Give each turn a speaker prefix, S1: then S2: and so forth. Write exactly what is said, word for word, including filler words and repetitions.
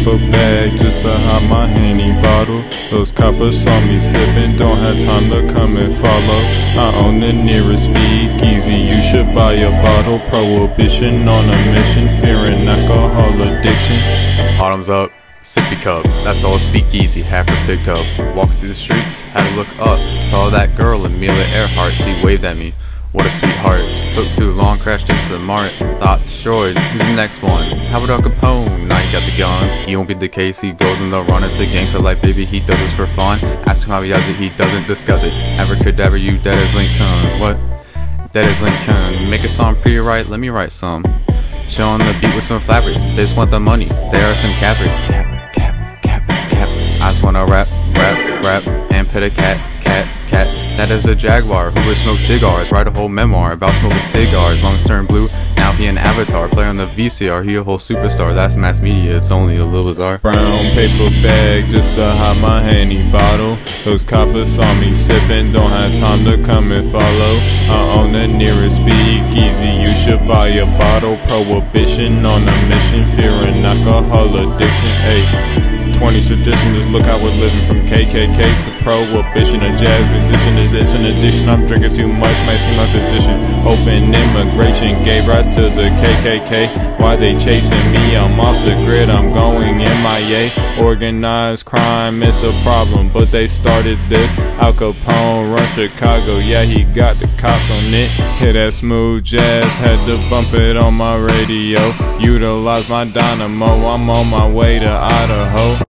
S1: paper bag just behind my Henny bottle. Those coppers saw me sipping, don't have time to come and follow. I own the nearest speakeasy, you should buy a bottle. Prohibition on a mission, fearing alcohol addiction.
S2: Bottoms up, sippy cup, that's all speakeasy, half her picked up. Walked through the streets, had to look up, saw that girl, Amelia Earhart, she waved at me. What a sweetheart. Took too long, crashed into the mart. Thought destroyed, who's the next one? How about Al Capone? Now he got the guns. He won't get the case, he goes in the run. It's a gangster life, baby, he does this for fun. Ask him how he does it, he doesn't discuss it. Abracadabra, you dead as Lincoln. What? Dead as Lincoln. Make a song pretty right, let me write some. Chill on the beat with some flappers. They just want the money, there are some cappers. Cap, cap, cap, cap. I just wanna rap, rap, rap, and pet a cat, cat, cat. That is a jaguar who would smoke cigars, write a whole memoir about smoking cigars. Lungs turned blue, now he an avatar, player on the V C R, he a whole superstar. That's mass media, it's only a little bizarre.
S1: Brown paper bag just to hide my Henny bottle. Those coppers saw me sipping, don't have time to come and follow. I own the nearest speakeasy, you should buy a bottle. Prohibition on a mission, fearing alcohol addiction. Ayy, twenties traditionalists, look how we're living, from K K K to prohibition. A jazz musician, is this an addiction? I'm drinking too much, might see my physician. Open immigration gave rise to the K K K. Why they chasing me? I'm off the grid, I'm going M I A. Organized crime, it's a problem, but they started this. Al Capone run Chicago, yeah, he got the cops on it. Hit that smooth jazz, had to bump it on my radio. Utilize my dynamo, I'm on my way to Idaho.